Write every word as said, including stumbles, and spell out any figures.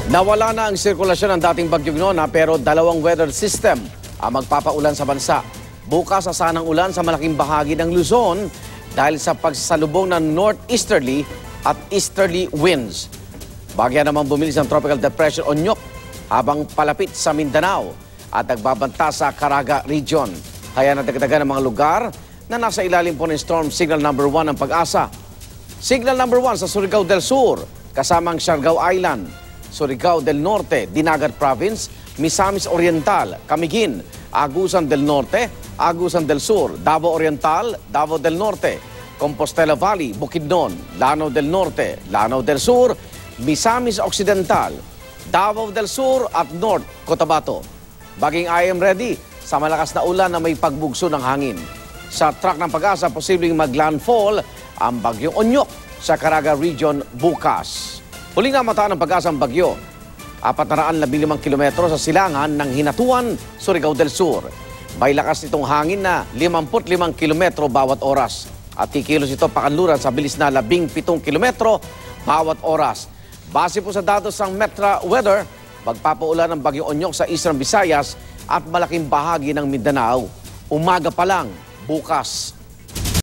Nawala na ang sirkulasyon ng dating bagyong Nona pero dalawang weather system ang magpapaulan sa bansa. Bukas asanang ulan sa malaking bahagi ng Luzon dahil sa pagsasalubong ng northeasterly at easterly winds. Bagya naman bumilis ang Tropical Depression Onyok habang palapit sa Mindanao at nagbabanta sa Caraga Region. Kaya nadagdagan ng mga lugar na nasa ilalim po ng Storm Signal number one ng Pag-asa. Signal number one sa Surigao del Sur, kasamang Siargao Island, Surigao del Norte, Dinagat Province, Misamis Oriental, Camiguin, Agusan del Norte, Agusan del Sur, Davao Oriental, Davao del Norte, Compostela Valley, Bukidnon, Lanao del Norte, Lanao del Sur, Misamis Occidental, Davao del Sur at North Cotabato. Baging I am ready sa malakas na ulan na may pagbugso ng hangin. Sa track ng Pag-asa, posibleng maglandfall ang bagyong Onyok sa Caraga Region bukas. Huling namataan ng Pag-asa ang bagyo. apat na raan labing limang kilometro sa silangan ng Hinatuan, Surigao del Sur. May lakas nitong hangin na limampu't limang kilometro bawat oras. At kikilos ito pakanluran sa bilis na labing pitong kilometro bawat oras. Base po sa datos ng Metra Weather, magpapaulan ng bagyong Onyok sa Eastern Visayas at malaking bahagi ng Mindanao. Umaga pa lang bukas.